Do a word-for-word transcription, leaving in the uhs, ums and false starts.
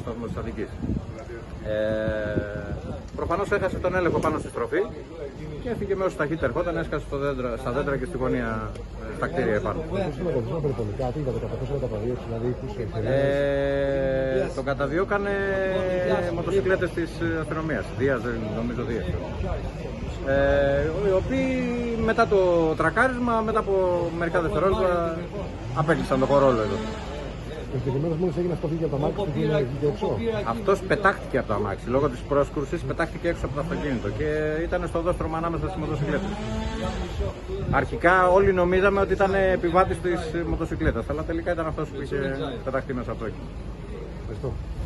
σταθμό της Αττικής. Ε, προφανώς έχασε τον έλεγχο πάνω στη στροφή και έφυγε με όσο ταχύτερα ερχόταν, έσκασε στο δέντρα, στα δέντρα και στη γωνία, στα κτίρια επάνω. Ε, τον καταδιώκανε μοτοσυκλέτες της αστυνομίας, Δίας, νομίζω Δίας. Ε, οι οποίοι μετά το τρακάρισμα, μετά από μερικά δευτερόλεπτα, απέκλεισαν το χορόλο εδώ. Αυτός πετάχτηκε από το αμάξι, λόγω της πρόσκρουσης πετάχτηκε έξω από το αυτοκίνητο και ήταν στο οδόστρωμα ανάμεσα στις μοτοσυκλέτες. Αρχικά όλοι νομίζαμε ότι ήταν επιβάτης της μοτοσυκλέτας, αλλά τελικά ήταν αυτός που είχε πεταχτεί μέσα από το όχημα.